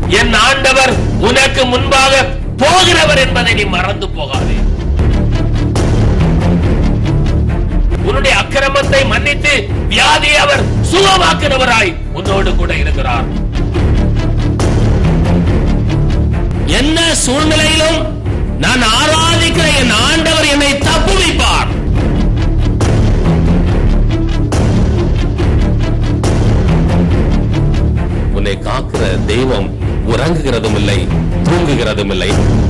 என் ஆண்டவர் உனக்கு முன்பாக போகிறவர் என்பதை நீ மறந்து போகாதே. உன்னுடைய அக்கிரமத்தை மன்னித்து வியாதியை அவர் சுகமாக்குகிறவராய் உன்னோடு கூட இருக்கிறார். என்ன சூழ்நிலையிலும் நான் ஆராதிக்கிற என் ஆண்டவர் என்னை தப்புவிப்பார். உன்னை காக்கிற தெய்வம் உறங்குகிறதும் இல்லை, தூங்குகிறதும் இல்லை.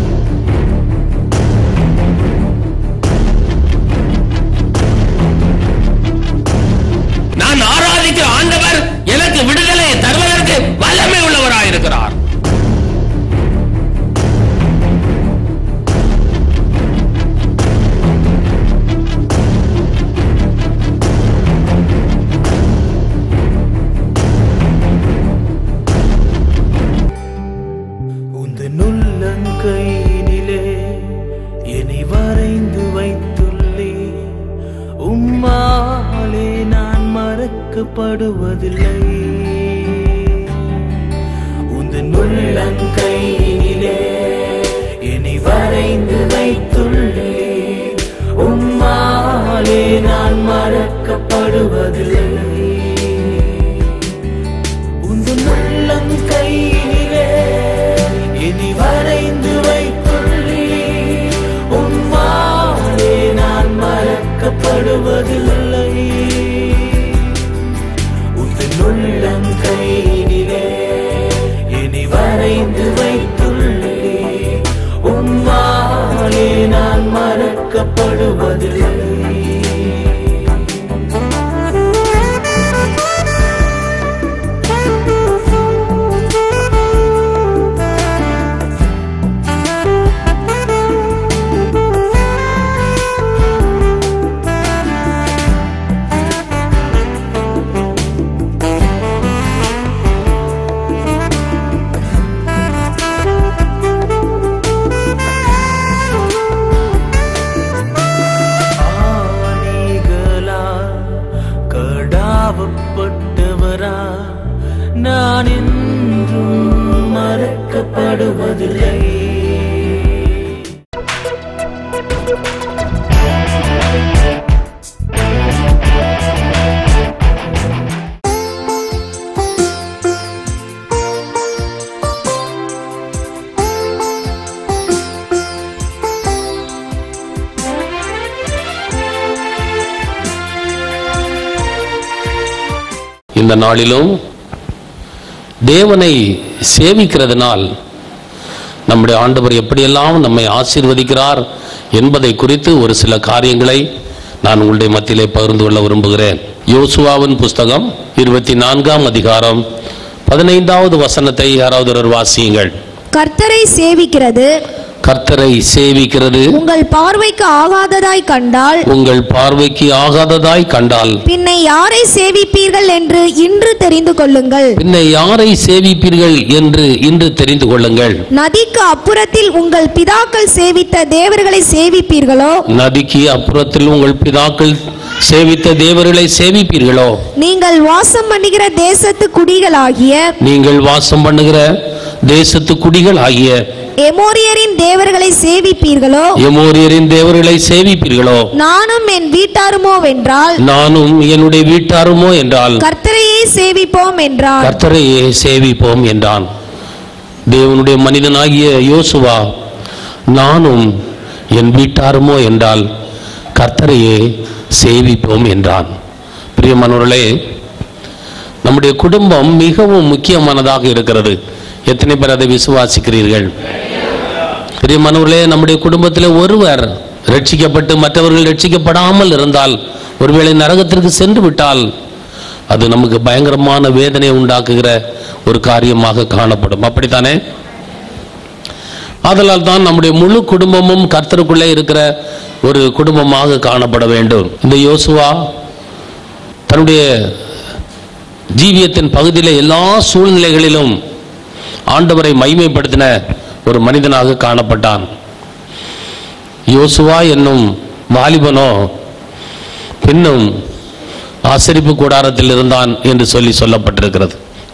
நான் ஆராதிக்கிற ஆண்டவர் எனக்கு விடுதலை தருவதற்கு வல்லமை உள்ளவராயிருக்கிறார். கையினிலே என்னை வரைந்து வைத்துள்ளே, உம்மாலே நான் மறக்கப்படுவதில்லை. உந்தன் உள்ளங்கையினிலே என்னை வரைந்து வைத்துள்ளே, உம்மாலே நான் மறக்கப்படுவதில்லை. உந்தன் உள்ளங்கையினிலே என்னை வரைந்து வைத்துள்ளே, உம்மாலே நான் மறக்கப்படுவதில்லை. உந்தன் உள்ளங்கையினிலே என்னை வரைந்து வைத்துள்ளே, உம்மாலே நான் மறக்கப்படுவதில்லை. நான் என்றும் மறக்கப்படுவதில்லை. இந்த நாளிலும் தேவனை சேவிக்கிறதுனால் நம்முடைய ஆண்டவர் எப்படியெல்லாம் நம்மை ஆசீர்வதிக்கிறார் என்பதை குறித்து ஒரு சில காரியங்களை நான் உங்களுடைய மத்தியிலே பகிர்ந்து கொள்ள விரும்புகிறேன். யோசுவாவின் புஸ்தகம் 24ஆம் அதிகாரம் 15வது வசனத்தை யாராவது ஒரு வாசியுங்கள். கர்த்தரை சேவிக்கிறது கர்த்தரை சேவிக்கிறது உங்கள் பார்வைக்கு ஆகாததாய் கண்டால் பின்னை யாரை சேவிப்பீர்கள் என்று இன்று தெரிந்து கொள்ளுங்கள். நதிக்கு அப்புறத்தில் உங்கள் பிதாக்கள் சேவித்த தேவர்களை சேவிப்பீர்களோ? நீங்கள் வாசம் பண்ணுகிற தேசத்து குடிகளாகிய எமோரியரின் தேவர்களை சேவிப்பீர்களோ? நானும் என் என்னுடைய வீட்டாருமோ என்றால் கர்த்தரையே சேவிப்போம் என்றான். தேவனுடைய மனிதனாகிய யோசுவா நானும் என் வீட்டாருமோ என்றால் கர்த்தரையே சேவிப்போம் என்றான். பிரியமானவர்களே, நம்முடைய குடும்பம் மிகவும் முக்கியமானதாக இருக்கிறது. எத்தனை பேர் அதை விசுவாசிக்கிறீர்கள்? பிரியமானவர்களே, நம்முடைய குடும்பத்தில் ஒருவர் ரட்சிக்கப்பட்டு மற்றவர்கள் ரட்சிக்கப்படாமல் இருந்தால், ஒருவேளை நரகத்திற்கு சென்று விட்டால், அது நமக்கு பயங்கரமான வேதனை உண்டாக்குகிற ஒரு காரியமாக காணப்படும். அப்படித்தானே? ஆதலால் தான் நம்முடைய முழு குடும்பமும் கர்த்தருக்குள்ளே இருக்கிற ஒரு குடும்பமாக காணப்பட வேண்டும். இந்த யோசுவா தன்னுடைய ஜீவியத்தின் பகுதியில் எல்லா சூழ்நிலைகளிலும் ஆண்டவரை மகிமைப்படுத்தின ஒரு மனிதனாக காணப்பட்டான். யோசுவா என்னும் வாலிபனோ பின்னும் ஆசரிப்பு கூடாரத்தில் இருந்தான் என்று சொல்லப்பட்டிருக்கிறது.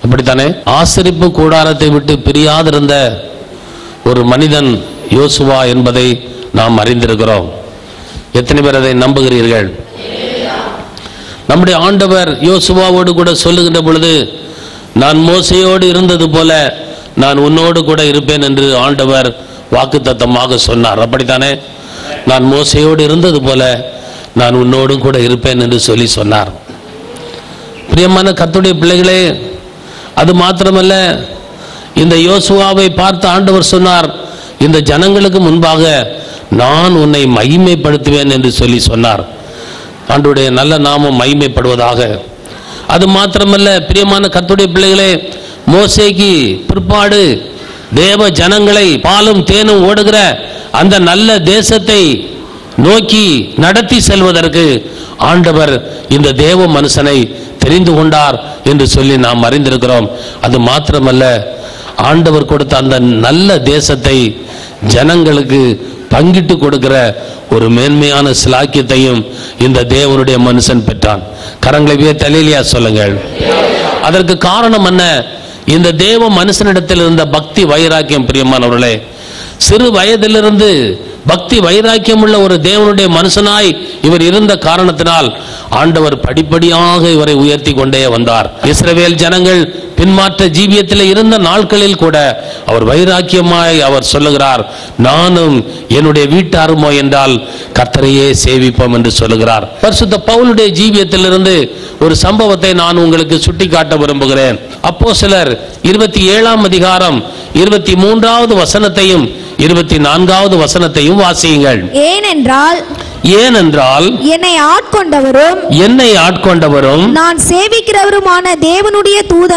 அப்படித்தானே? ஆசரிப்பு கூடாரத்தை விட்டு பிரியாதிருந்த ஒரு மனிதன் யோசுவா என்பதை நாம் அறிந்திருக்கிறோம். எத்தனை பேர் அதை நம்புகிறீர்கள்? நம்முடைய ஆண்டவர் யோசுவாவோடு கூட சொல்லுகின்ற பொழுது, நான் மோசையோடு இருந்தது போல நான் உன்னோடு கூட இருப்பேன் என்று ஆண்டவர் வாக்குத்தத்தமாக சொன்னார். அப்படித்தானே? நான் மோசையோடு இருந்தது போல நான் உன்னோடும் கூட இருப்பேன் என்று சொல்லி சொன்னார். பிரியமான கர்த்தருடைய பிள்ளைகளே, அது மாத்திரமல்ல, இந்த யோசுவாவை பார்த்து ஆண்டவர் சொன்னார், இந்த ஜனங்களுக்கு முன்பாக நான் உன்னை மகிமைப்படுத்துவேன் என்று சொல்லி சொன்னார். ஆண்டவருடைய நல்ல நாமம் மகிமைப்படுவதாக. அது மாத்திரமல்ல, பிரியமான கர்த்தருடைய பிள்ளைகளே, மோசேக்கு பிற்பாடு தேவ ஜனங்களை பாலும் தேனும் ஓடுகிற அந்த நல்ல தேசத்தை நோக்கி நடத்தி செல்வதற்கு ஆண்டவர் இந்த தேவ மனுஷனை தெரிந்து கொண்டார் என்று சொல்லி நாம் அறிந்திருக்கிறோம். அது மாத்திரமல்ல, ஆண்டவர் கொடுத்த அந்த நல்ல தேசத்தை ஜனங்களுக்கு பங்கிட்டு கொடுக்கிற ஒரு மேன்மையான சிலாக்கியத்தையும் இந்த தேவனுடைய மனுஷன் பெற்றான். கரங்களை தலையிலியா சொல்லுங்கள். அதற்கு காரணம் என்ன? இந்த தேவ மனுஷனிடத்தில் இருந்த பக்தி வைராக்கியம். பிரியமானவர்களே, சிறு வயதிலிருந்து பக்தி வைராக்கியம் உள்ள ஒரு தேவனுடைய மனுஷனாய் இவர் இருந்த காரணத்தினால் ஆண்டவர் படிப்படியாக இவரை உயர்த்தி கொண்டே வந்தார். இஸ்ரவேல் ஜனங்கள் பின்மாற்ற ஜீவியத்தில் இருந்த நாட்களில் கூட அவர் வைராக்கியமாய் அவர் சொல்லுகிறார், நானும் என்னுடைய வீட்டாருமோ என்றால் கர்த்தரையே சேவிப்போம் என்று சொல்லுகிறார். பரிசுத்த பவுலுடைய ஜீவியத்திலிருந்து ஒரு சம்பவத்தை நான் உங்களுக்கு சுட்டிக்காட்ட விரும்புகிறேன். அப்போஸ்தலர் 27ஆம் அதிகாரம் 23வது வசனத்தையும் 24வது வசனத்தையும் வாசியுங்கள். ஏனென்றால் என்னை ஆட்கொண்டவரும் நான் சேவிக்கிறவருமான தேவனுடைய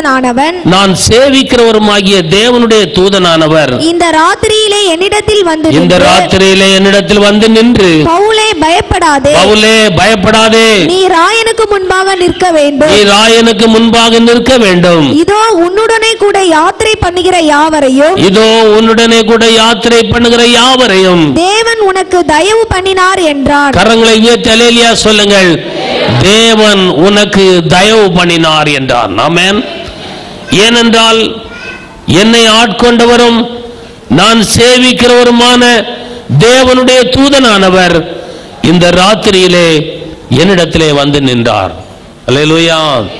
தூதனானவர் இந்த ராத்திரியிலே என்னிடத்தில் வந்து நின்று, பவுலே பயப்படாதே, நீ ராயனுக்கு முன்பாக நிற்க வேண்டும். இதோ உன்னுடனே கூட யாத்திரை பண்ணுகிற யாவரையும் தேவன் உனக்கு தயவு பண்ணினார் என்றார். கரங்களை உயர்த்தி அல்லேலூயா சொல்லுங்கள். தேவன் உனக்கு தயவு பண்ணினார் என்றார். ஆமென். ஏனென்றால் என்னை ஆட்கொண்டவரும் நான் சேவிக்கிறவருமான தேவனுடைய தூதனானவர் இந்த ராத்திரியிலே என்னிடத்திலே வந்து நின்றார். அல்லேலூயா.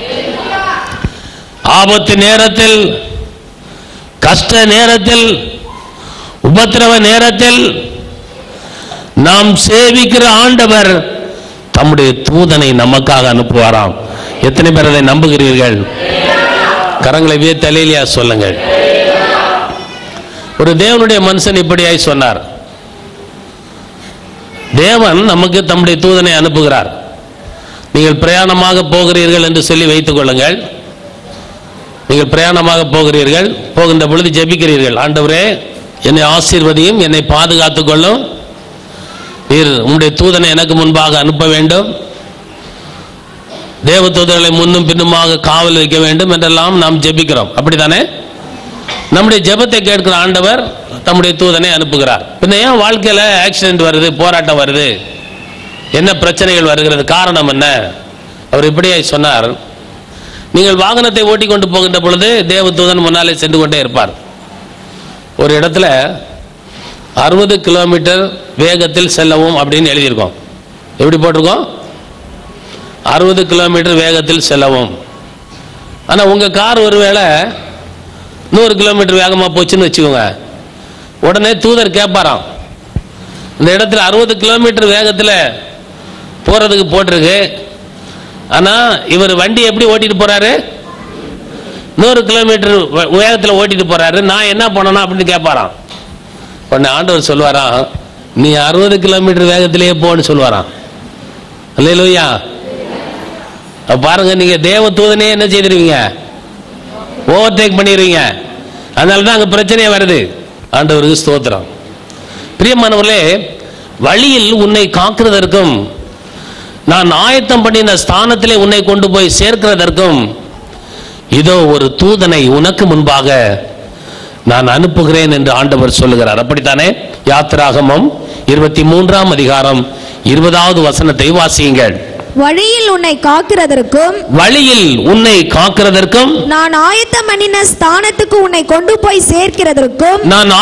ஆபத்து நேரத்தில், கஷ்ட நேரத்தில், உபத்திரவ நேரத்தில் நாம் சேவிக்கிற ஆண்டவர் தம்முடைய தூதனை நமக்காக அனுப்புவாராம். எத்தனை பேர் அதை நம்புகிறீர்கள்? கரங்களை உயர்த்தி அல்லேலூயா சொல்லுங்கள். ஒரு தேவனுடைய மனுஷன் இப்படியாய் சொன்னார், தேவன் நமக்கு தம்முடைய தூதனை அனுப்புகிறார். நீங்கள் பிரயாணமாக போகிறீர்கள் என்று சொல்லி வைத்துக் கொள்ளுங்கள். நீங்கள் பிரயாணமாக போகிறீர்கள், போகின்ற பொழுது ஜெபிக்கிறீர்கள், ஆண்டவரே என்னை ஆசீர்வதியும், என்னை பாதுகாத்துக் கொள்ளும், நீர் உம்முடைய தூதனை எனக்கு முன்பாக அனுப்ப வேண்டும், தேவ தூதர்களை முன்னும் பின்னுமாக காவல் வைக்க வேண்டும் என்றெல்லாம் நாம் ஜெபிக்கிறோம். அப்படித்தானே? நம்முடைய ஜெபத்தை கேட்கிற ஆண்டவர் தம்முடைய தூதனை அனுப்புகிறார். பின்ன ஏன் வாழ்க்கையில ஆக்சிடென்ட் வருது, போராட்டம் வருது, என்ன பிரச்சனைகள் வருகிறது? காரணம் என்ன? அவர் இப்படியே சொன்னார், நீங்கள் வாகனத்தை ஓட்டி கொண்டு போகின்ற பொழுது தேவ தூதன் முன்னாலே சென்று கொண்டே இருப்பார். ஒரு இடத்துல 60 கிலோமீட்டர் வேகத்தில் செல்லவும் அப்படின்னு எழுதியிருக்கோம். எப்படி போட்டிருக்கோம்? 60 கிலோமீட்டர் வேகத்தில் செல்லவும். ஆனால் உங்கள் கார் ஒருவேளை 100 கிலோமீட்டர் வேகமாக போச்சுன்னு வச்சுக்கோங்க, உடனே தூதர் கேட்பாராம், இந்த இடத்துல 60 கிலோமீட்டர் வேகத்தில் போகிறதுக்கு போட்டிருக்கு, ஆனால் இவர் வண்டி எப்படி ஓட்டிட்டு போகிறாரு? 100 கிலோமீட்டர் வேகத்தில் ஓட்டிட்டு போகிறாரு, நான் என்ன பண்ணணும் அப்படின்னு கேட்பாராம். உடனே ஆண்டவர் சொல்வாராம், நீ 60 கிலோமீட்டர் வேகத்திலேயே போன்னு சொல்வாராம். அல்லேலூயா. பாருங்க, நீங்க தேவ தூதனே என்ன செய்திருவீங்க? ஓவர்டேக் பண்ணிடுவீங்க. அதனால தான் அங்கே பிரச்சனையே வருது. ஆண்டவருக்கு ஸ்தோத்திரம். பிரியமானவர்களே, வழியில் உன்னை காக்கிறதற்கும் நான் ஆயத்தம் பண்ணின ஸ்தானத்திலே உன்னை கொண்டு போய் சேர்க்கிறதற்கும் இதோ ஒரு தூதனை உனக்கு முன்பாக நான் அனுப்புகிறேன் என்று ஆண்டவர் சொல்லுகிறார். அப்படித்தானே? யாத்திராகமம் 23ஆம் அதிகாரம் 20வது வசனத்தை வாசியுங்கள். வழியில் உன்னை காக்கிறதற்கும் நான் ஆயத்தம் பண்ணின ஸ்தானத்துக்கு உன்னை கொண்டு போய் சேர்க்கிறதற்கும்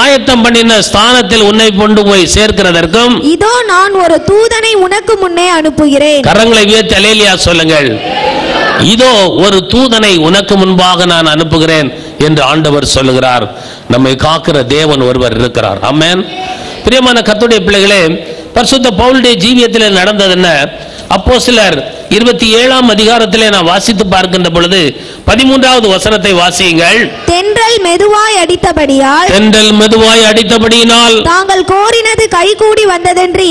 இதோ நான் ஒரு தூதனை உனக்கு முன்னே அனுப்புகிறேன். கரங்களை உயர்த்தி அல்லேலூயா சொல்லுங்கள். இதோ ஒரு தூதனை உனக்கு முன்பாக நான் அனுப்புகிறேன் என்று ஆண்டவர் சொல்லுகிறார். நம்மை காக்கிற தேவன் ஒருவர் இருக்கிறார். ஆமென். பிரியமான கர்த்தருடைய பிள்ளைகளே, பரிசுத்த பவுலுடைய ஜீவியத்தில் நடந்தது என்ன? அப்போஸ்தலர் 27ஆம் அதிகாரத்திலே நான் வாசித்து பார்க்கின்ற பொழுது 13வது வசனத்தை வாசியுங்கள். தென்றல் மெதுவாய் அடித்தபடியினால் தாங்கள் கோரினது கைகூடி வந்ததென்று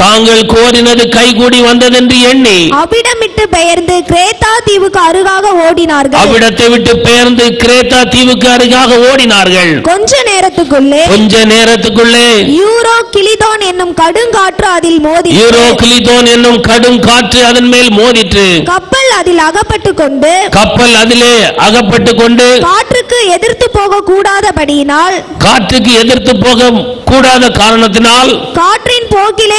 எண்ணி அவ்விடமிட்டு பெயர்ந்து கிரேத்தா தீவுக்கு அருகாக ஓடினார்கள். கொஞ்ச நேரத்துக்குள்ளே யூரோ கிலிதோன் என்னும் கடுங்காற்று அதன் மேல் மோதிற்று. கப்பல் அதிலே அகப்பட்டு கொண்டு காற்றுக்கு எதிர்த்து போக கூடாத காரணத்தினால் காற்றின் போக்கிலே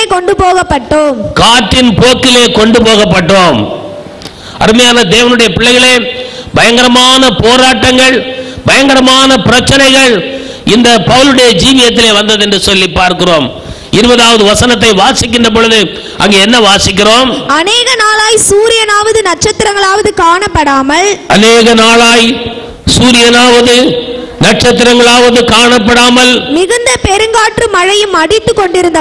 கொண்டு போகப்பட்டோம். அருமையான தேவனுடைய பிள்ளைகளே, பயங்கரமான போராட்டங்கள், பயங்கரமான பிரச்சனைகள் இந்த பவுலுடைய ஜீவியத்திலே வந்தது என்று சொல்லி பார்க்கிறோம். 20வது வசனத்தை வாசிக்கின்ற பொழுது அங்கே என்ன வாசிக்கிறோம்? அநேக நாளாய் சூரியனாவது நட்சத்திரங்களாவது காணப்படாமல் மிகுந்த பெருங்காற்று மழையும் அடித்துக்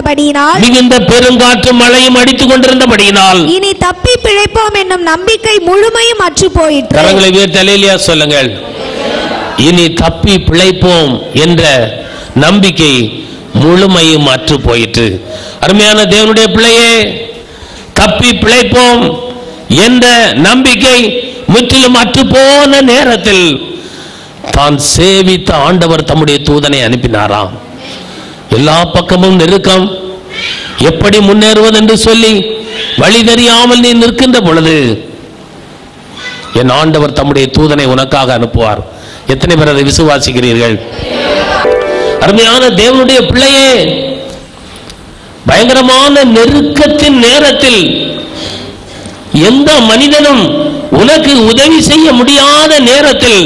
கொண்டிருந்தபடியினால் இனி தப்பி பிழைப்போம் என்னும் நம்பிக்கை முழுமையும் அற்று போயிற்று. கரங்களை உயர்த்தி அல்லேலூயா சொல்லுங்கள். இனி தப்பி பிழைப்போம் என்ற நம்பிக்கை முழுமையும் அற்று போயிற்று. அருமையான தேவனுடைய பிள்ளையே, தப்பி பிழைப்போம் என்ற நம்பிக்கை முற்றிலும் அற்று போன நேரத்தில் தான் சேவித்த ஆண்டவர் தம்முடைய தூதனை அனுப்பினாராம். எல்லா பக்கமும் நெருக்கம், எப்படி முன்னேறுவது என்று சொல்லி வழி தெரியாமல் நீ நிற்கின்ற பொழுது என் ஆண்டவர் தம்முடைய தூதனை உனக்காக அனுப்புவார். எத்தனை பேர் அதை விசுவாசிக்கிறீர்கள்? அருமையான தேவனுடைய பிள்ளையே, பயங்கரமான நெருக்கத்தின் நேரத்தில் எந்த மனிதனும் உனக்கு உதவி செய்ய முடியாத நேரத்தில்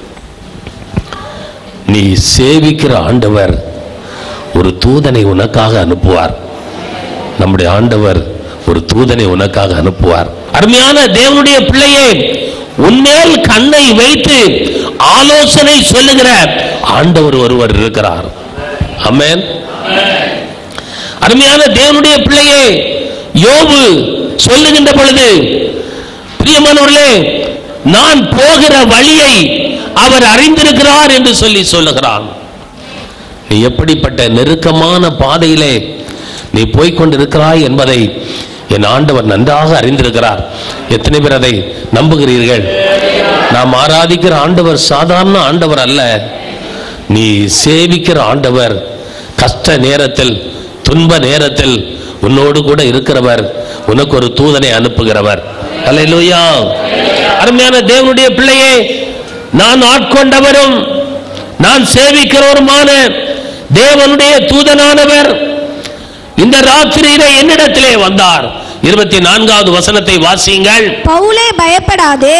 நீ சேவிக்கிற ஆண்டவர் ஒரு தூதனை உனக்காக அனுப்புவார். நம்முடைய ஆண்டவர் ஒரு தூதனை உனக்காக அனுப்புவார். அருமையான தேவனுடைய பிள்ளையே, உன்மேல் கண்ணை வைத்து ஆலோசனை சொல்லுகிற ஆண்டவர் ஒருவர் இருக்கிறார். ஆமென். அருமையான தேவனுடைய பிள்ளையே, யோபு சொல்லுகின்ற பொழுது, பிரியமானவர்களே, நான் போகிற வழியை அவர் அறிந்திருக்கிறார் என்று சொல்லுகிறான். நீ எப்படிப்பட்ட நெருக்கமான பாதையிலே நீ போய்கொண்டிருக்கிறாய் என்பதை என் ஆண்டவர் நன்றாக அறிந்திருக்கிறார். எத்தனை பேர் அதை நம்புகிறீர்கள்? நாம் ஆராதிக்கிற ஆண்டவர் சாதாரண ஆண்டவர் அல்ல. நீ சேவிக்கிற ஆண்டவர் கஷ்ட நேரத்தில், துன்ப நேரத்தில் உன்னோடு கூட இருக்கிறவர், உனக்கு ஒரு தூதனை அனுப்புகிறவர். அல்லேலூயா. அருமையான தேவனுடைய பிள்ளையே, நான் ஆட்கொண்டவரும் நான் சேவிக்கிறவருமான தேவனுடைய தூதனானவர் இந்த ராத்திரியிலே என்னிடத்திலே வந்தார். 24வது வசனத்தை வாசியுங்கள். பவுலே பயப்படாதே,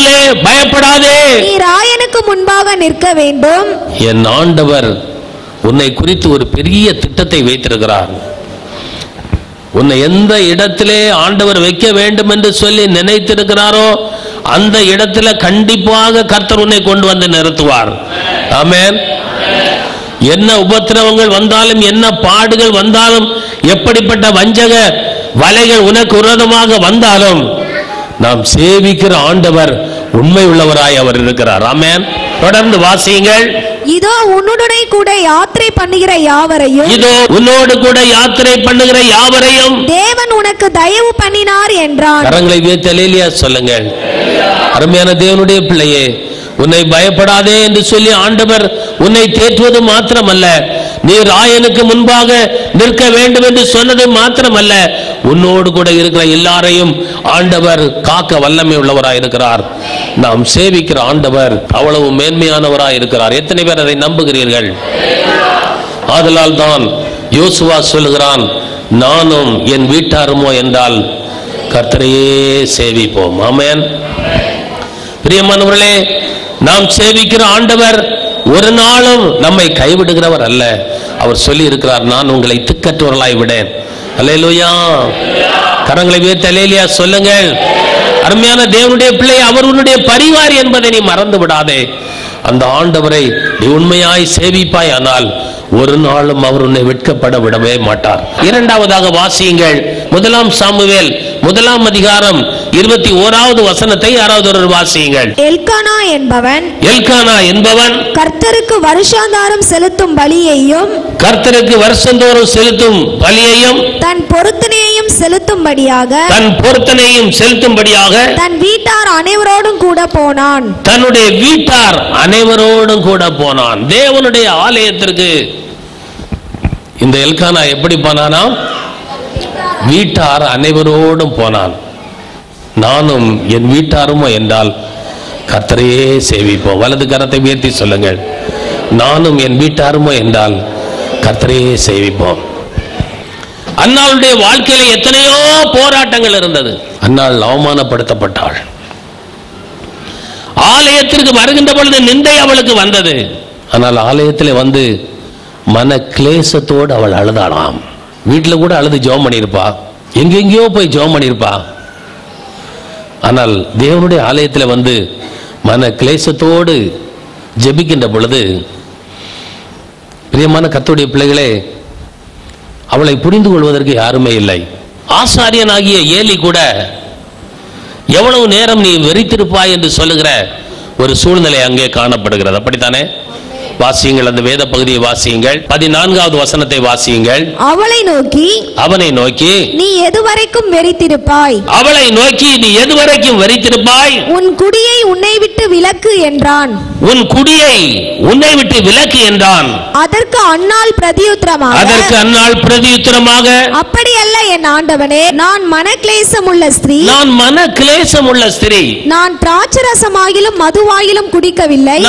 நீ ராயனுக்கு முன்பாக நிற்க வேண்டும். என் ஆண்டவர் உன்னை குறித்து ஒரு பெரிய திட்டத்தை வைத்திருக்கிறார். உன்னை எந்த இடத்திலே ஆண்டவர் வைக்க வேண்டும் என்று சொல்லி நினைத்திருக்கிறாரோ அந்த இடத்துல கண்டிப்பாக கர்த்தர் உன்னை கொண்டு வந்து நிறுத்துவார். ஆமென். என்ன உபத்திரவங்கள் வந்தாலும், என்ன பாடுகள் வந்தாலும், எப்படிப்பட்ட வஞ்சக வலைகள் உனக்கு விரோதமாக வந்தாலும், நாம் சேவிக்கிற ஆண்டவர் உண்மை உள்ளவராய் அவர் இருக்கிறார். ஆமென். தொடர்ந்து வாசியுங்கள். இதோ உன்னுடனே கூட யாத்திரை பண்ணுகிற யாவரையும் தேவன் உனக்கு தயவு பண்ணினார் என்றான். கரங்களை உயர்த்தி அல்லேலூயா சொல்லுங்கள். அருமையான தேவனுடைய பிள்ளையே, உன்னை பயப்படாதே என்று சொல்லி ஆண்டவர் உன்னை தேற்றுவது மாத்திரமல்ல, நீ ராயனுக்கு முன்பாக நிற்க வேண்டும் என்று சொன்னது மாத்திரமல்ல, உன்னோடு கூட இருக்கிற எல்லாரையும் ஆண்டவர் காக்க வல்லமை உள்ளவராய் இருக்கிறார். நாம் சேவிக்கிற ஆண்டவர் அவ்வளவு மேன்மையானவராய் இருக்கிறார். எத்தனை பேர் அதை நம்புகிறீர்கள்? ஆதலால் தான் யோசுவா சொல்லுகிறான், நானும் என் வீட்டாருமோ என்றால் கர்த்தரையே சேவிப்போம். ஆமென். பிரியமானவர்களே, நாம் சேவிக்கிற ஆண்டவர் ஒரு நாளும் நம்மை கைவிடுகிறவர் அல்ல. அவர் சொல்லி இருக்கிறார், நான் உங்களை திக்கற்றவர்களாய் விடேன். அல்லேலூயா. கரங்களை உயர்த்தி அல்லேலூயா சொல்லுங்கள். அருமையான தேவனுடைய பிள்ளை, அவர் உன்னுடைய பரிவார் என்பதை நீ மறந்து விடாதே. அந்த ஆண்டவரை நீ உண்மையாய் சேவிப்பாய், ஆனால் ஒரு நாளும் அவர் உன்னை வெட்கப்பட விடவே மாட்டார். இரண்டாவதாக வாசியுங்கள், 1 சாமுவேல் 1 அதிகாரம் 21வது வசனத்தை யாராவது ஒரு வாசியுங்கள். எல்கானா என்பவன் கர்த்தருக்கு வருஷாந்தாரம் செலுத்தும் பலியையும் தன் பொருத்தனையையும் செலுத்தும்படியாக தன் வீட்டார் அனைவரோடும் கூட போனான். தன்னுடைய வீட்டார் அனைவரோடும் கூட போனான். தேவனுடைய ஆலயத்திற்கு இந்த எல்கானா எப்படி போனானா? வீட்டார் அனைவரோடும் போனான். நானும் என் வீட்டாருமோ என்றால் கர்த்தரையே சேவிப்போம். வலது கரத்தை உயர்த்தி சொல்லுங்கள். நானும் என் வீட்டாருமோ என்றால் கர்த்தரையே சேவிப்போம். அன்னாளுடைய வாழ்க்கையில எத்தனையோ போராட்டங்கள் இருந்தது. அன்னாள் அவமானப்படுத்தப்பட்டாள். ஆலயத்திற்கு வருகின்ற பொழுது நிந்தை அவளுக்கு வந்தது. ஆனால் ஆலயத்தில் வந்து மன கிளேசத்தோடு அவள் அழுதாளாம். வீட்டில் கூட அழுது ஜெபம் பண்ணியிருப்பா, எங்கெங்கேயோ போய் ஜெபம் பண்ணியிருப்பா. ஆனால் தேவனுடைய ஆலயத்தில் வந்து மன கிளேசத்தோடு ஜெபிக்கின்ற பொழுது, பிரியமான கர்த்தருடைய பிள்ளைகளே, அவளை புரிந்து கொள்வதற்கு யாருமே இல்லை. ஆசாரியனாகிய ஏலி கூட எவ்வளவு நேரம் நீ வெறித்திருப்பாய் என்று சொல்லுகிற ஒரு சூழ்நிலை அங்கே காணப்படுகிறது. அப்படித்தானே? வாசியுங்கள், அந்த வேத பகுதியை வாசியுங்கள். 14வது வசனத்தை வாசியுங்கள். அவனை நோக்கி நீ எதுவரைக்கும் வெறித்திருப்பாய்? உன் குடியை உன்னை விட்டு விலக்கு என்றான். அதற்கு அன்னாள் பிரதியுத்தரமாக அப்படி அல்ல என் ஆண்டவனே, நான் மனக்லேசம் உள்ள ஸ்திரீ. நான் திராட்சரசமாகிலும் மதுவாகிலும் குடிக்கவில்லை.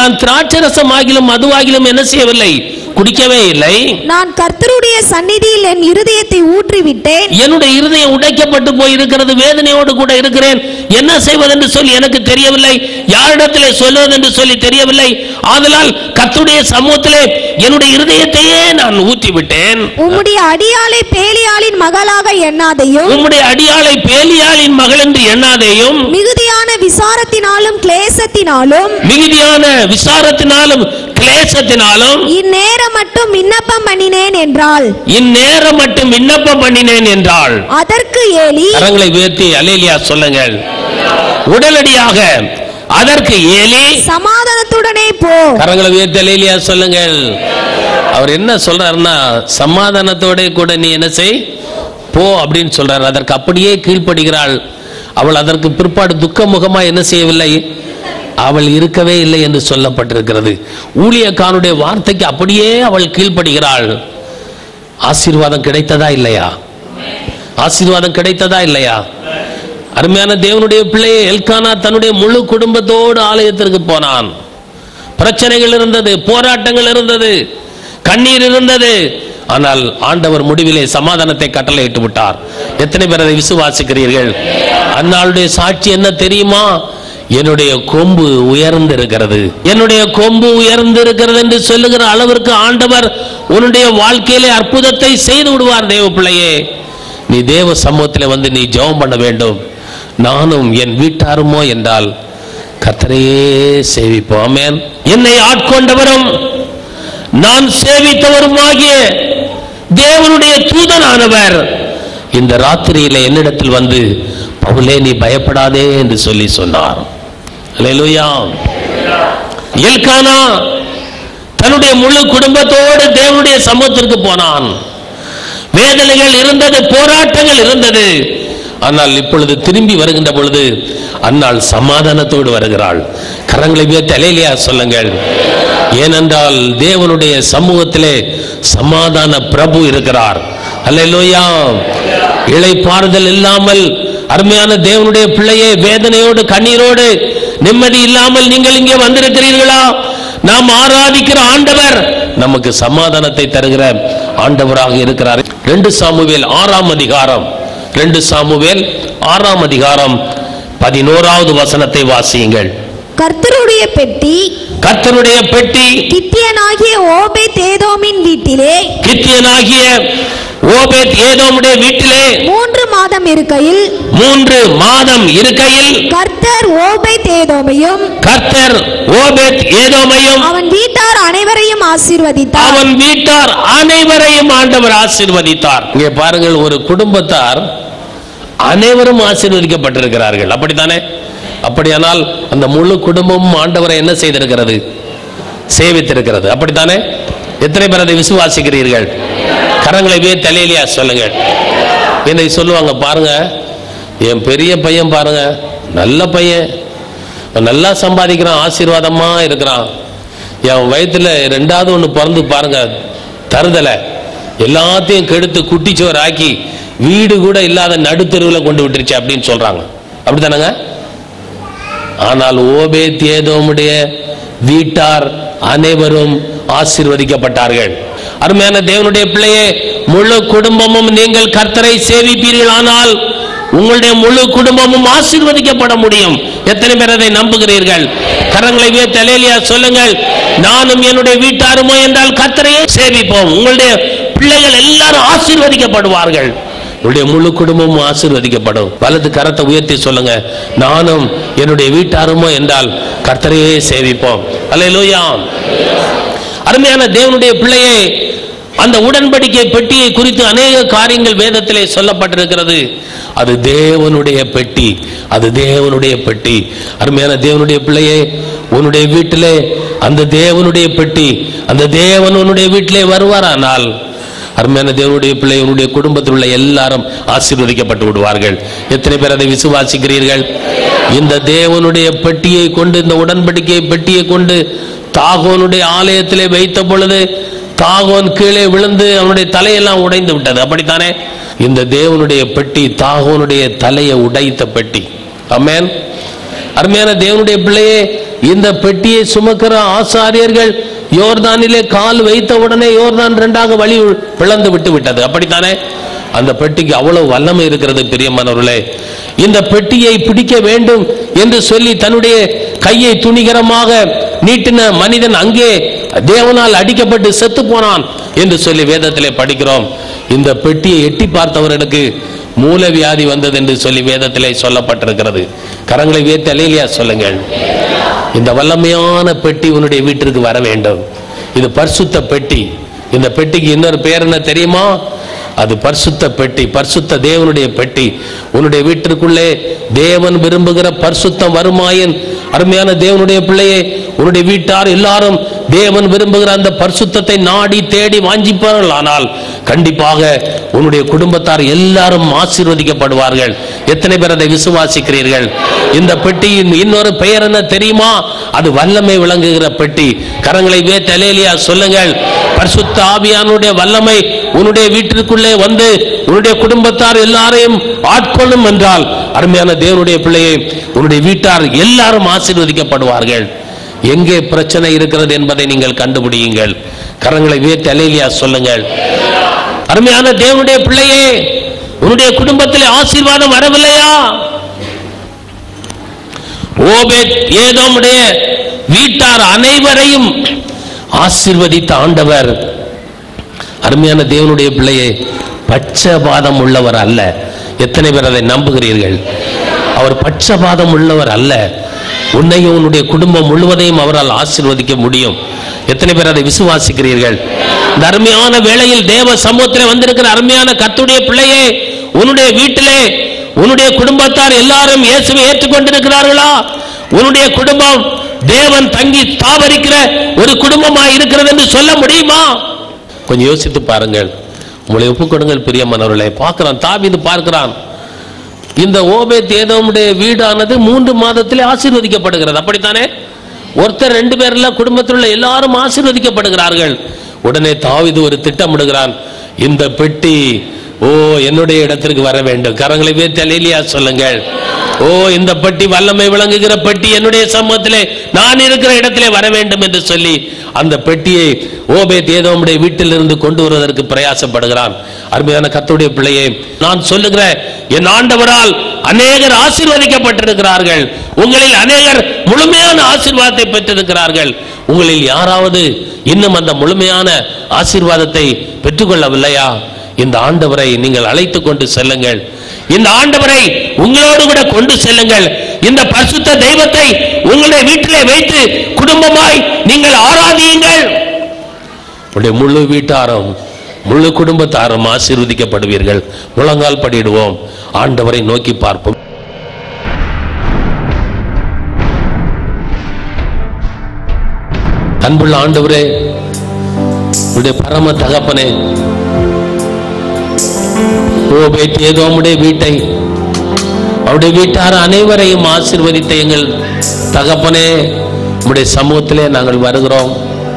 என்ன செய்யவில்லை? குடிக்கவே இல்லை. நான் கர்த்தருடைய சந்நிதியில் என் இருதயத்தை ஊற்றிவிட்டேன். என்னுடைய இருதயம் உடைக்கப்பட்டு போய் இருக்கிறது. வேதனையோடு கூட இருக்கிறேன். என்ன செய்வதென்று சொல்லி எனக்கு தெரியவில்லை. யாரிடத்திலே சொல்வது என்று சொல்லி தெரியவில்லை. ஆதலால் கர்த்தருடைய சமூகத்திலே என்னுடைய இருதயத்தையே நான் ஊற்றி விட்டேன். உம்முடைய அடியாளை பேலியாளின் மகளாக எண்ணாதையும், மகள் என்று எண்ணாதையும், மிகுதியான விசாரத்தினாலும் கிளேசத்தினாலும் இந்நேரம் மட்டும் விண்ணப்பம் பண்ணினேன் என்றாள். அதற்கு ஏலி, கரங்களை உயர்த்தி அல்லேலூயா சொல்லுங்கள். உடனடியாக அதற்கு ஏலி, சமாதானத்துடனே போ. கரங்களை உயர்த்தி அல்லேலூயா சொல்லுங்கள். அவர் என்ன சொல்றாருன்னா, சமாதானத்தோட கூட நீ என்ன செய், போ அப்படின்னு சொல்றாரு. அதற்கு அப்படியே கீழ்ப்படுகிறாள். அவள் அதற்கு பிற்பாடு துக்கமுகமா என்ன செய்யவில்லை, அவள் இருக்கவே இல்லை என்று சொல்லப்பட்டிருக்கிறது. ஊழியக்காரனுடைய வார்த்தைக்கு அப்படியே அவள் கீழ்ப்படுகிறாள். ஆசீர்வாதம் கிடைத்ததா இல்லையா? அருமையான தேவனுடைய பிள்ளையை எல்கானா தன்னுடைய முழு குடும்பத்தோடு ஆலயத்திற்கு போனான். பிரச்சனைகள் இருந்தது, போராட்டங்கள் இருந்தது, கண்ணீர் இருந்தது. ஆனால் ஆண்டவர் முடிவிலே சமாதானத்தை கட்டளையிட்டு விட்டார். எத்தனை பேர் அதை விசுவாசிக்கிறீர்கள்? அன்னாளுடைய சாட்சி என்ன தெரியுமா? என்னுடைய கொம்பு உயர்ந்திருக்கிறது என்று சொல்லுகிற அளவிற்கு ஆண்டவர் உன்னுடைய வாழ்க்கையிலே அற்புதத்தை செய்து விடுவார். தேவ பிள்ளையே, நீ தேவ சமூகத்தில் வந்து நீ ஜெபம் பண்ண வேண்டும். நானும் என் வீட்டாருமோ என்றால் கர்த்தரையே சேவிப்போம். ஆமென். என்னை ஆட்கொண்டவரும் நான் சேவித்தவருமாகிய தேவனுடைய தூதனானவர் இந்த ராத்திரியிலே என்னிடத்தில் வந்து, பவுலே நீ பயப்படாதே என்று சொல்லி சொன்னார். அல்லேலூயா. எல்கானா தன்னுடைய முழு குடும்பத்தோடு தேவனுடைய சமூகத்திற்கு போனான். வேதனைகள் இருந்தது, போராட்டங்கள் இருந்தது. ஆனால் இப்பொழுது திரும்பி வருகின்ற பொழுது அன்னாள் சமாதானத்தோடு வருகிறாள். கரங்களை உயர்த்தி அல்லேலூயா சொல்லுங்கள். ஏனென்றால் தேவனுடைய சமூகத்திலே சமாதான பிரபு இருக்கிறார். அல்லேலூயா. இளைப்பாறுதல் இல்லாமல் அருமையான தேவனுடைய பிள்ளையே, வேதனையோடு கண்ணீரோடு நிம்மதி இல்லாமல் நீங்கள் இங்கே வந்திருக்கிறீர்களா? நாம் ஆராதிக்கிற ஆண்டவர் நமக்கு சமாதானத்தை தருகிற ஆண்டவராக இருக்கிறார். 2 சாமுவேல் 6 அதிகாரம் 2 சாமுவேல் 6ஆம் அதிகாரம் 11வது வசனத்தை வாசியுங்கள். கர்த்தருடைய பெட்டி கித்தியனாகிய ஓபேத் ஏதோமின் வீட்டிலே 3 மாதம் இருக்கையில் கர்த்தர் ஓபேத் ஏதோமையும் அவன் வீட்டார் அனைவரையும் ஆண்டவர் ஆசீர்வதித்தார். இங்கே பாருங்கள், ஒரு குடும்பத்தார் அனைவரும் ஆசீர்வதிக்கப்பட்டிருக்கிறார்கள். அப்படித்தானே? அப்படியானால் அந்த முழு குடும்பமும் ஆண்டவரை என்ன செய்திருக்கிறது? சேவித்திருக்கிறது. அப்படித்தானே? எத்தனை பேர் அதை விசுவாசிக்கிறீர்கள்? கரங்களை தலையிலேயே சொல்லுங்கள். என்னை சொல்லுவாங்க, பாருங்க என் பெரிய பையன் பாருங்க, நல்ல பையன், நல்லா சம்பாதிக்கிறான், ஆசீர்வாதமா இருக்கிறான். என் வயிற்றுல 2வது ஒன்று பிறந்து பாருங்க, தருதலை எல்லாத்தையும் கெடுத்து குட்டிச்சோர் ஆக்கி வீடு கூட இல்லாத நடுத்தெருவில் கொண்டு விட்டுருச்சு அப்படின்னு சொல்றாங்க. அப்படித்தானங்க? ஆனால் ஓபேத் ஏதோமுடைய வீட்டார் அனைவரும் ஆசீர்வதிக்கப்பட்டார்கள். அருமையான தேவனுடைய பிள்ளையே, முழு குடும்பமும் நீங்கள் கர்த்தரை சேவிப்பீர்கள், ஆனால் உங்களுடைய முழு குடும்பமும் ஆசீர்வதிக்கப்பட முடியும். எத்தனை பேர் அதை நம்புகிறீர்கள்? கரங்களை தலையிலேயே சொல்லுங்கள். நானும் என்னுடைய வீட்டாருமோ என்றால் கர்த்தரையே சேவிப்போம். உங்களுடைய பிள்ளைகள் எல்லாரும் ஆசீர்வதிக்கப்படுவார்கள். உங்களுடைய முழு குடும்பமும் ஆசீர்வதிக்கப்படும். வலது கரத்தை உயர்த்தி சொல்லுங்க, நானும் என்னுடைய வீட்டாருமோ என்றால் கர்த்தரையே சேவிப்போம். அல்லேலூயா. அருமையான தேவனுடைய பிள்ளையே, அந்த உடன்படிக்கை பெட்டியை குறித்து அநேக காரியங்கள் வேதத்திலே சொல்லப்பட்டிருக்கிறது. அது தேவனுடைய பெட்டி, அது தேவனுடைய பெட்டி. அருமையான தேவனுடைய பிள்ளையே, உன்னுடைய வீட்டிலே அந்த தேவனுடைய பெட்டி, அந்த தேவன் உன்னுடைய வீட்டிலே வருவாரானால், அருமையான தேவனுடைய பிள்ளை, உன்னுடைய குடும்பத்தில் உள்ள எல்லாரும் ஆசீர்வதிக்கப்பட்டு விடுவார்கள். எத்தனை பேர் அதை விசுவாசிக்கிறீர்கள்? இந்த தேவனுடைய பெட்டியை கொண்டு, இந்த உடன்படிக்கை பெட்டியை கொண்டு தாகோனுடைய ஆலயத்திலே வைத்த பொழுது தாகோன் கீழே விழுந்து அவனுடைய தலையெல்லாம் உடைந்து விட்டது. அப்படித்தானே? இந்த தேவனுடைய பெட்டி தாகோனுடைய தலையை உடைத்த பெட்டி. ஆமென். அருமையான தேவனுடைய பிள்ளையே, இந்த பெட்டியை சுமக்கிற ஆசாரியர்கள் யோர்தானிலே கால் வைத்த உடனே யோர்தான் 2ஆக வழி பிளந்து விட்டு விட்டது. அப்படித்தானே? அந்த பெட்டிக்கு அவ்வளவு வல்லமை இருக்கிறது. பிரியமானவர்களே, இந்த பெட்டியை பிடிக்க வேண்டும் என்று சொல்லி தன்னுடைய கையை துணிகரமாக நீட்டின மனிதன் அங்கே தேவனால் அடிக்கப்பட்டு செத்து போனான் என்று சொல்லி வேதத்திலே படிக்கிறோம். இந்த பெட்டியை எட்டி பார்த்தவர்களுக்கு மூலவியாதி வந்தது என்று சொல்லி வேதத்திலே சொல்லப்பட்டிருக்கிறது. கரங்களை உயர்த்தி அல்லேலூயா சொல்லுங்கள். இந்த வல்லமையான பெட்டி உன்னுடைய வீட்டிற்கு வர வேண்டும். இது பரிசுத்த பெட்டி. இந்த பெட்டிக்கு இன்னொரு பேர் என்ன தெரியுமா? அது பரிசுத்த பெட்டி, பரிசுத்த தேவனுடைய பெட்டி. உன்னுடைய வீட்டிற்குள்ளே தேவன் விரும்புகிற பரிசுத்தம் வருமாயின், அருமையான தேவனுடைய பிள்ளையே, உன்னுடைய வீட்டார் எல்லாரும் தேவன் விரும்புகிற அந்த பரிசுத்தத்தை நாடி தேடி வாஞ்சிப்பார்கள். ஆனால் கண்டிப்பாக உன்னுடைய குடும்பத்தார் எல்லாரும் ஆசீர்வதிக்கப்படுவார்கள். எத்தனை பேர் அதை விசுவாசிக்கிறீர்கள்? இந்த பெட்டியின் இன்னொரு பெயர் என்ன தெரியுமா? அது வல்லமை விளங்குகிற பெட்டி. கரங்களை உயர்த்தி அல்லேலூயா சொல்லுங்கள். பரிசுத்த ஆவியானுடைய வல்லமை உன்னுடைய வீட்டிற்குள்ளே வந்து உன்னுடைய குடும்பத்தார் எல்லாரையும் ஆட்கொள்ளும் என்றால், அருமையான தேவனுடைய பிள்ளையை, உன்னுடைய வீட்டார் எல்லாரும் ஆசீர்வதிக்கப்படுவார்கள். எங்கே பிரச்சனை இருக்கிறது என்பதை நீங்கள் கண்டுபிடியுங்கள். கரங்களை உயர்த்தி அல்லேலூயா சொல்லுங்கள். அருமையான தேவனுடைய பிள்ளையே, உன்னுடைய குடும்பத்தில் ஆசீர்வாதம் வரவில்லையா? ஓபேத் ஏதோமுடைய வீட்டார் அனைவரையும் ஆசீர்வதித்த ஆண்டவர், அருமையான தேவனுடைய பிள்ளையே, பட்சபாதம் உள்ளவர் அல்ல. எத்தனை பேர் அதை நம்புகிறீர்கள்? அவர் பட்சபாதம் உள்ளவர் அல்ல. உன்னையும் உன்னுடைய குடும்பம் முழுவதையும் அவரால் ஆசீர்வதிக்க முடியும். எத்தனை பேர் அதை விசுவாசிக்கிறீர்கள்? இந்த அருமையான வேளையில் தேவ சமூகத்தில் வந்திருக்கிற அருமையான கர்த்தருடைய பிள்ளையே, உன்னுடைய வீட்டிலே உன்னுடைய குடும்பத்தார் எல்லாரும் இயேசுவை ஏற்றுக்கொண்டிருக்கிறார்களா? உன்னுடைய குடும்பம் தேவன் தங்கி தாவரிக்கிற ஒரு குடும்பமாய் இருக்கிறது என்று சொல்ல முடியுமா? கொஞ்சம் யோசித்து பாருங்கள். உங்களை ஒப்புக்கொடுங்கள் பிரியமானவர்களே. பார்க்கிறான், தாவீது பார்க்கிறான், இந்த ஓபேத் ஏதோமுடைய வீடானது 3 மாதத்திலே ஆசீர்வதிக்கப்படுகிறது. அப்படித்தானே? ஒருத்தர் 2 பேர்ல குடும்பத்தில் உள்ள எல்லாரும் ஆசீர்வதிக்கப்படுகிறார்கள். உடனே தாவீது ஒரு திட்டமிடுகிறான், இந்த பெட்டி என்னுடைய இடத்திற்கு வர வேண்டும். கரங்களை உயர்த்தி அல்லேலூயா சொல்லுங்கள். ஓ, இந்த பெட்டி வல்லமை விளங்குகிற பெட்டி என்னுடைய சமூகத்திலே நான் இருக்கிற இடத்திலே வர வேண்டும் என்று சொல்லி அந்த பெட்டியை ஓபேத் ஏதோமுடைய வீட்டிலிருந்து கொண்டு வருவதற்கு பிரயாசப்படுகிறான். அருமையான கர்த்தருடைய பிள்ளையே, நான் சொல்லுகிற என் ஆண்டவரால் அநேகர் ஆசீர்வதிக்கப்பட்டிருக்கிறார்கள். உங்களில் அநேகர் முழுமையான ஆசீர்வாதத்தை பெற்றிருக்கிறார்கள். உங்களில் யாராவது இன்னும் அந்த முழுமையான ஆசீர்வாதத்தை பெற்றுக்கொள்ளவில்லையா? இந்த ஆண்டவரை நீங்கள் அழைத்து கொண்டு செல்லுங்கள். இந்த ஆண்டவரை உங்களோடு கூட கொண்டு செல்லுங்கள். இந்த பரிசுத்த தெய்வத்தை உங்களுடைய வீட்டிலே வைத்து குடும்பமாய் நீங்கள் ஆராதியுங்கள். உங்களுடைய முழு வீட்டாரும் முழு குடும்பத்தாரும் ஆசீர்வதிக்கப்படுவீர்கள். முழங்கால் படியிடுவோம், ஆண்டவரை நோக்கி பார்ப்போம். அன்புள்ள ஆண்டவரே, உடைய பரம தகப்பனே, ஓபேத் ஏதோமுடைய வீட்டை அவருடைய வீட்டார் அனைவரையும் ஆசீர்வதித்த எங்கள் தகப்பனே, உடைய சமூகத்திலே நாங்கள் வருகிறோம்.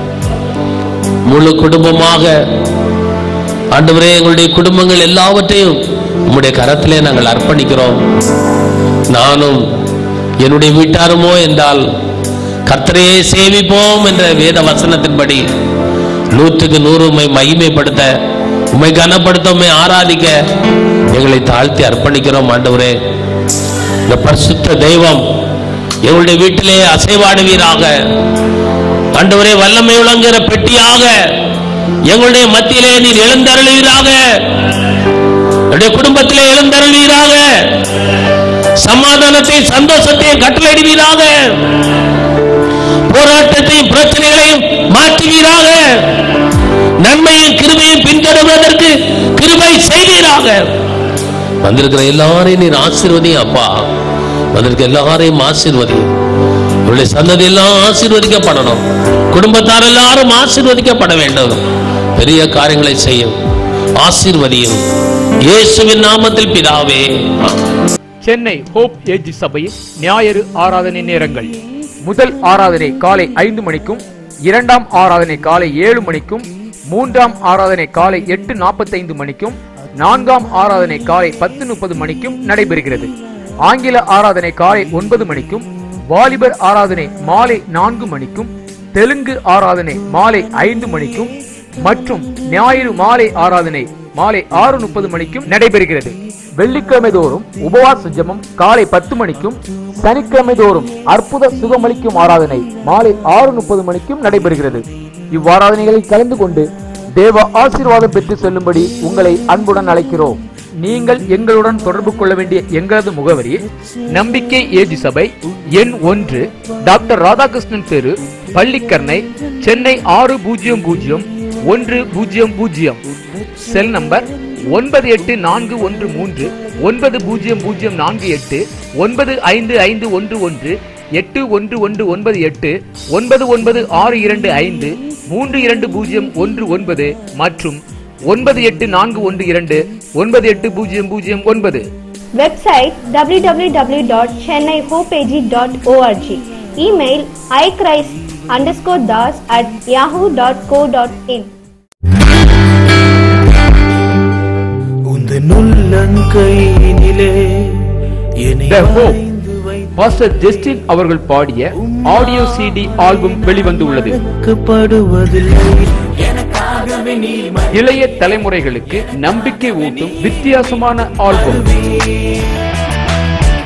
முழு குடும்பமாக ஆண்டவரே, எங்களுடைய குடும்பங்கள் எல்லாவற்றையும் உம்முடைய கரத்திலே நாங்கள் அர்ப்பணிக்கிறோம். நானும் என்னுடைய வீட்டாருமோ என்றால் கர்த்தரையே சேவிப்போம் என்ற வேத வசனத்தின்படி 100க்கு 100 உம்மை மகிமைப்படுத்த, உம்மை கனப்படுத்த, உம்மை ஆராதிக்க எங்களை தாழ்த்தி அர்ப்பணிக்கிறோம். ஆண்டவரே, இந்த பரிசுத்த தெய்வம் எங்களுடைய வீட்டிலே அசைவாடுவீராக. ஆண்டவரே, வல்லமை விளங்குகிற பெட்டியாக எங்களுடைய மத்தியிலே நீர் எழுந்தருள்வீராக. என்னுடைய குடும்பத்திலே எழுந்தருள்வீராக. சமாதானத்தையும் சந்தோஷத்தையும் கட்டளையிடுவீராக. போராட்டத்தையும் பிரச்சனைகளையும் மாற்றுவீராக. நன்மையும் கிருபையும் பின்தொடர்வதற்கு கிருபை செய்வீராக. வந்திருக்கிற எல்லாரையும் நீர் ஆசீர்வதியும் அப்பா. வந்திருக்க எல்லாரையும் ஆசீர்வதியும். இவருடைய சந்ததி எல்லாம் ஆசீர்வதிக்கப்படணும். குடும்பத்தார் எல்லாரும் ஆசீர்வதிக்கப்பட வேண்டும். பெரிய காரியங்களை செய்யும், ஆசீர்வதியும். இயேசுவின் நாமத்தில் பிதாவே. சென்னை ஹோப் ஏஜ் சபையின் ஞாயிறு ஆராதனை நேரங்கள்: முதல் ஆராதனை காலை 5 மணிக்கும், 2ஆம் ஆராதனை காலை 7 மணிக்கும், 3ஆம் ஆராதனை காலை 8:45 மணிக்கும், 4ஆம் ஆராதனை காலை 10:30 மணிக்கும் நடைபெறுகிறது. ஆங்கில ஆராதனை காலை 9 மணிக்கும், வாலிபர் ஆராதனை மாலை 4 மணிக்கும், தெலுங்கு ஆராதனை மாலை 5 மணிக்கும் மற்றும் ஞாயிறு மாலை ஆராதனை மாலை 6:30 மணிக்கும் நடைபெறுகிறது. வெள்ளிக்கிழமை தோறும் உபவாச ஜெபம் காலை 10 மணிக்கும், சனிக்கிழமை தோறும் அற்புத சுகமளிக்கும் ஆராதனை மாலை 6:30 மணிக்கும் நடைபெறுகிறது. இவ்வாராதனைகளில் கலந்து கொண்டு தேவ ஆசீர்வாதம் பெற்று செல்லும்படி உங்களை அன்புடன் அழைக்கிறோம். நீங்கள் எங்களுடன் தொடர்பு கொள்ள வேண்டிய எங்களது முகவரி: நம்பிக்கை ஏஜ் சபை, எண் 1, டாக்டர் ராதாகிருஷ்ணன் தெரு, பள்ளிக்கரணை, சென்னை 600100. செல் நம்பர் 9841390048 95511 81198 99625 32019 மற்றும் 9841298009. Website www.chennaihopeag.org. Email ichrist_das@yahoo.co.in. The Hope pastor Justin அவர்கள் பாடிய ஆடியோ CD ஆல்பம் வெளிவந்துள்ளது. இளைய தலைமுறைகளுக்கு நம்பிக்கை ஊட்டும் வித்தியாசமான ஆல்பம்.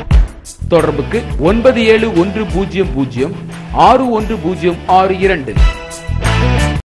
தொடர்புக்கு 9710061062.